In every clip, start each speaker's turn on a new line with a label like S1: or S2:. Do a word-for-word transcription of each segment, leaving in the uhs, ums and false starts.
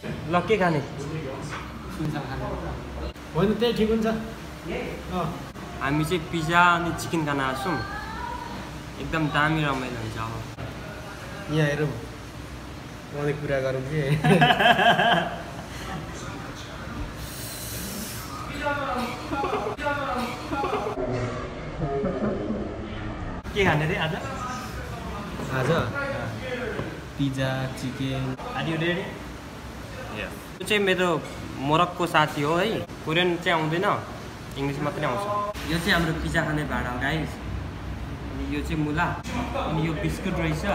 S1: ल के खाने?
S2: होइन त्यही ठिक हुन्छ।
S1: हामी चाहिँ पिज्जा अनि चिकन खान आछौँ। एकदम दामी रमाइलो हुन्छ अब।
S2: यहाँ हेरौँ अनेक कुरा गरौँ कि
S1: के खाने रे आज?
S2: आज pizza chicken.
S1: Are you ready? यो चाहिँ मेरो मोरक्को साथी हो है। कोरियन चाहिँ आउँदैन, इङ्ग्लिस मात्रै आउँछ। यो चाहिँ हाम्रो पिज्जा खाने भाँडा हो गाइस। अनि यो चाहिँ मुला, अनि यो बिस्कुट रहेछ,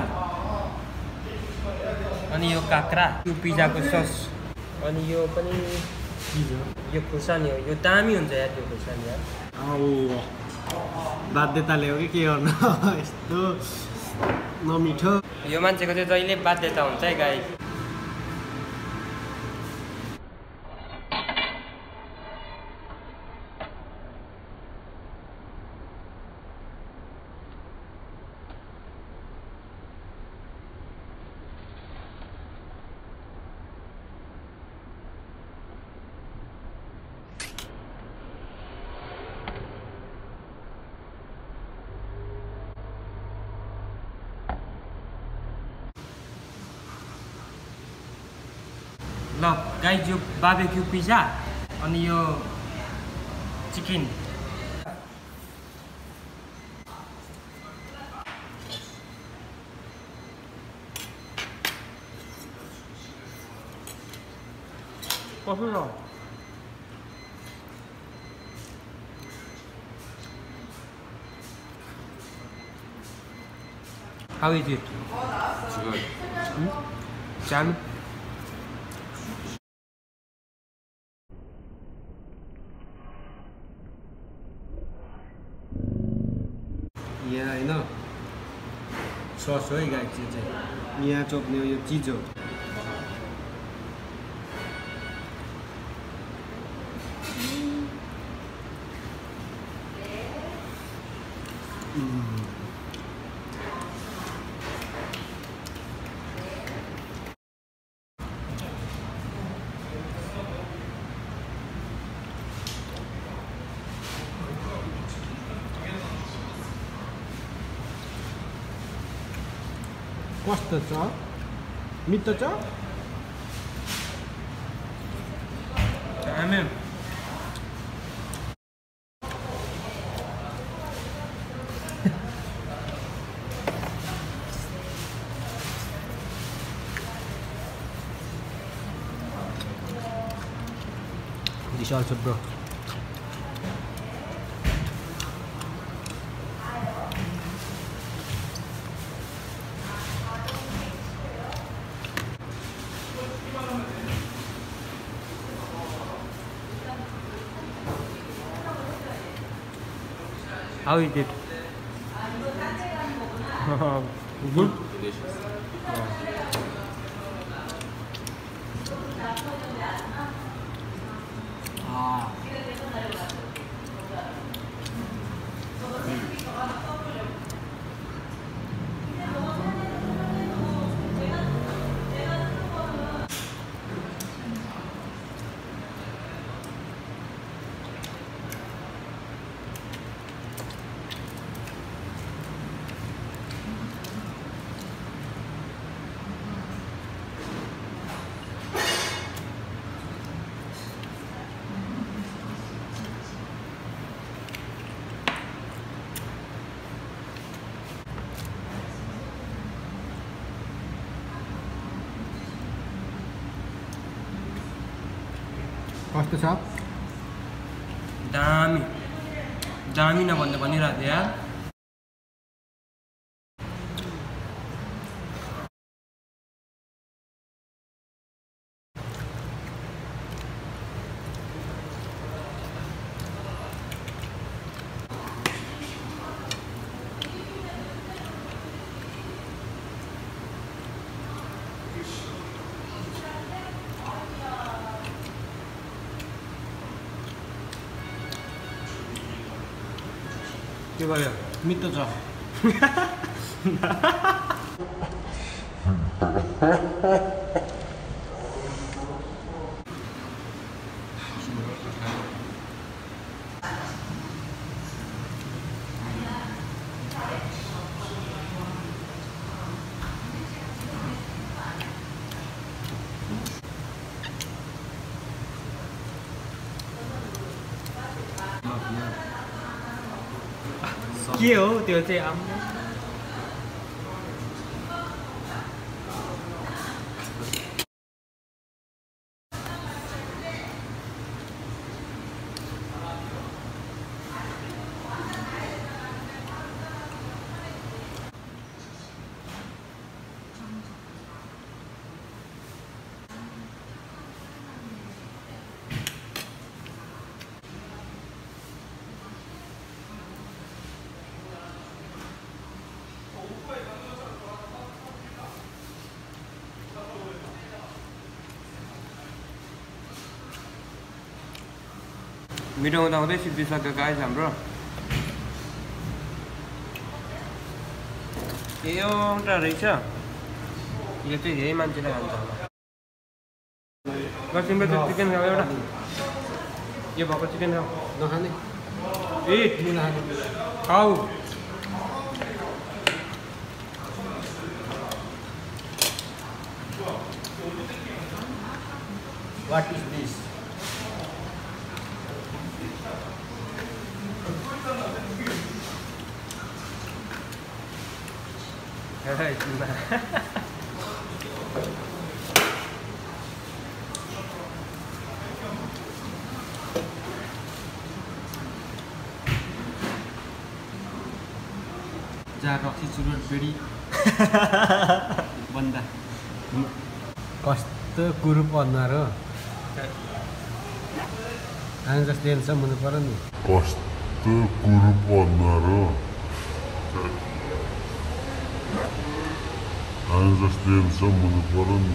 S1: अनि यो काक्रा, यो पिज्जाको सस, अनि यो पनि यो खुर्सानी हो। यो दामी हुन्छ यार त्यो खुर्सानी यार।
S2: बाध्यताले हो कि के गर्नु यस्तो नमिठो।
S1: यो मान्छेको चाहिँ जहिले बाध्यता हुन्छ है गाइस। ल गाइस यो बार्बेक्यू पिज्जा अनि यो चिकन। कसो छ? How is it?
S3: It's good.
S1: Hmm? Jam?
S2: यहाँ होइन सस हो है गाइस। यो चाहिँ यहाँ चोप्ने यो चिज हो। कस्तो छ? मिठो छ?
S1: दामी।
S2: This also bro.
S1: How is it? Good?
S3: Delicious.
S2: Ah. कस्तो छ?
S1: दामी दामी नभन्दा भनिरहेको यार।
S2: के भयो? मिठो छ।
S1: के हो त्यो चाहिँ आम्मा मिठो हुँदा हुँदै सिद्धिसक्यो गाइस हाम्रो एउटा रहेछ यो चाहिँ यही मान्छेले खान्छ होला तिम्रो त चिकन खाऊ एउटा यो भएको चिकन खाऊ
S2: नखाने
S1: ए
S2: नखाने
S1: खाऊ
S2: What is this?
S1: जा रक्सी चुरोट बेडी बन्दा
S2: कस्तो कुरूप अनुहार हो आन जस्तो हेर्छ हुनु पर्यो नि
S3: कस्तो कुरूप अनुहार हो आन जस्तो हेर्छ हुनु पर्यो नि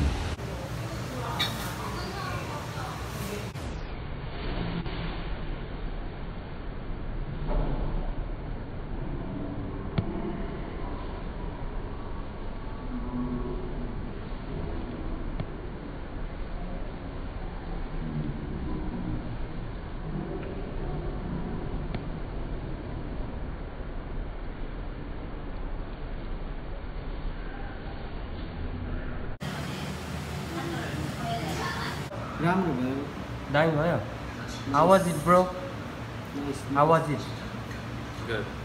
S2: राम्रो भयो
S1: दामी भयो How was it, bro?
S2: Nice.
S1: How was it?
S4: Good.